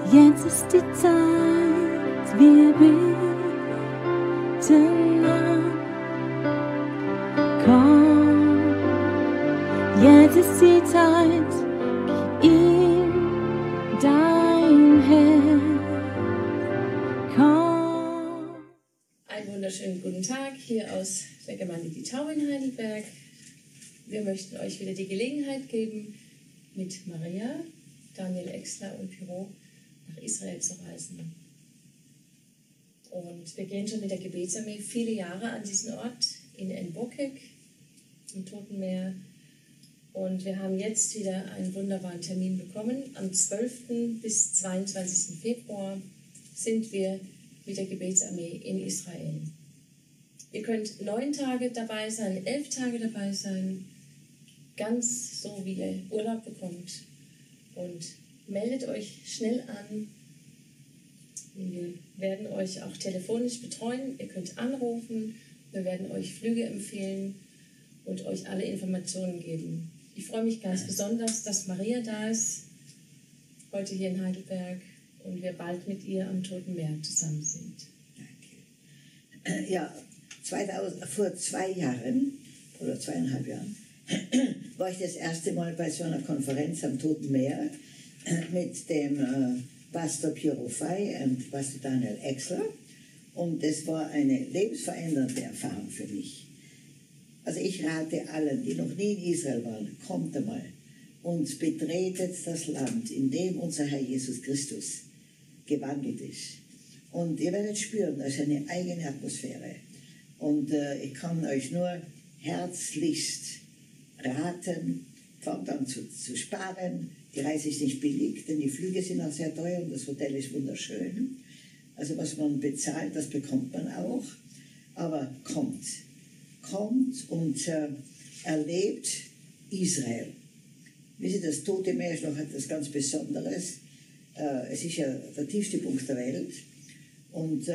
Jetzt ist die Zeit, wir beten an. Komm, jetzt ist die Zeit, gib ihm dein Herz. Komm. Einen wunderschönen guten Tag hier aus der Gemeinde Die Tau in Heidelberg. Wir möchten euch wieder die Gelegenheit geben, mit Maria, Daniel Exler und Pyro nach Israel zu reisen. Und wir gehen schon mit der Gebetsarmee viele Jahre an diesen Ort in En-Bokek, im Toten Meer. Und wir haben jetzt wieder einen wunderbaren Termin bekommen. Am 12. bis 22. Februar sind wir mit der Gebetsarmee in Israel. Ihr könnt 9 Tage dabei sein, 11 Tage dabei sein, ganz so wie ihr Urlaub bekommt. Und meldet euch schnell an. Wir werden euch auch telefonisch betreuen. Ihr könnt anrufen. Wir werden euch Flüge empfehlen und euch alle Informationen geben. Ich freue mich ganz besonders, dass Maria da ist, heute hier in Heidelberg, und wir bald mit ihr am Toten Meer zusammen sind. Danke. Ja, vor 2 Jahren oder 2,5 Jahren war ich das erste Mal bei so einer Konferenz am Toten Meer mit dem Pastor Pyro Fay und Pastor Daniel Exler, und es war eine lebensverändernde Erfahrung für mich. Also ich rate allen, die noch nie in Israel waren, kommt einmal und betretet das Land, in dem unser Herr Jesus Christus gewandelt ist. Und ihr werdet spüren, das ist eine eigene Atmosphäre. Und ich kann euch nur herzlichst raten, fangt an zu sparen. Die Reise ist nicht billig, denn die Flüge sind auch sehr teuer und das Hotel ist wunderschön. Also was man bezahlt, das bekommt man auch. Aber kommt und erlebt Israel. Wisst ihr, das Tote Meer ist noch etwas ganz Besonderes. Es ist ja der tiefste Punkt der Welt. Und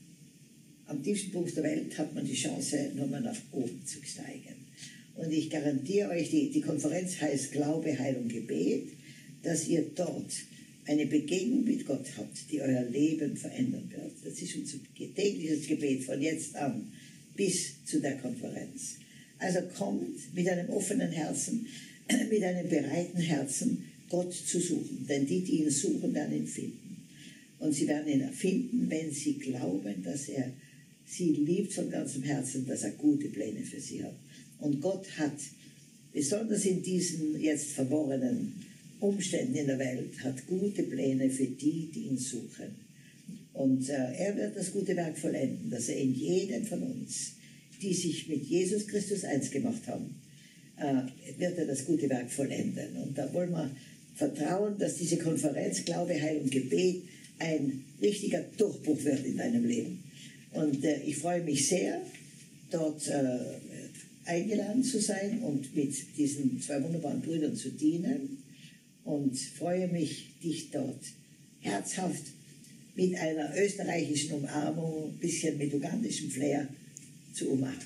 am tiefsten Punkt der Welt hat man die Chance, nochmal nach oben zu steigen. Und ich garantiere euch, die Konferenz heißt Glaube, Heilung, Gebet, dass ihr dort eine Begegnung mit Gott habt, die euer Leben verändern wird. Das ist unser tägliches Gebet von jetzt an bis zu der Konferenz. Also kommt mit einem offenen Herzen, mit einem bereiten Herzen, Gott zu suchen. Denn die ihn suchen, werden ihn finden. Und sie werden ihn finden, wenn sie glauben, dass er sie liebt von ganzem Herzen, dass er gute Pläne für sie hat. Und Gott hat, besonders in diesen jetzt verworrenen Umständen in der Welt, hat gute Pläne für die ihn suchen. Und er wird das gute Werk vollenden, dass er in jedem von uns, die sich mit Jesus Christus eins gemacht haben, wird er das gute Werk vollenden. Und da wollen wir vertrauen, dass diese Konferenz Glaube, Heilung, Gebet ein richtiger Durchbruch wird in deinem Leben. Und ich freue mich sehr, dort eingeladen zu sein und mit diesen 2 wunderbaren Brüdern zu dienen, und freue mich, dich dort herzhaft mit einer österreichischen Umarmung, ein bisschen mit ugandischem Flair zu umarmen.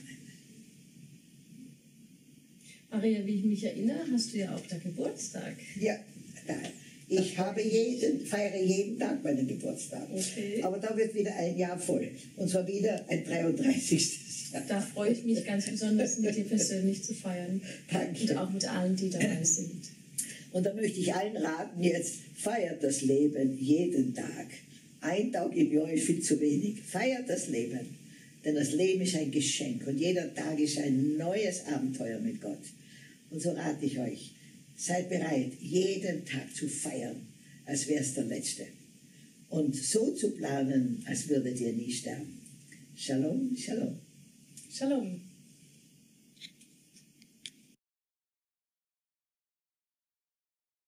Maria, wie ich mich erinnere, hast du ja auch da Geburtstag. Ja, ich feiere jeden Tag meinen Geburtstag. Okay. Aber da wird wieder ein Jahr voll. Und zwar wieder ein 33. Jahr. Da freue ich mich ganz besonders, mit dir persönlich zu feiern. Danke. Und auch mit allen, die dabei sind. Und da möchte ich allen raten, jetzt feiert das Leben jeden Tag. 1 Tag im Jahr ist viel zu wenig. Feiert das Leben. Denn das Leben ist ein Geschenk und jeder Tag ist ein neues Abenteuer mit Gott. Und so rate ich euch, seid bereit, jeden Tag zu feiern, als wäre es der letzte. Und so zu planen, als würdet ihr nie sterben. Shalom, Shalom. Shalom.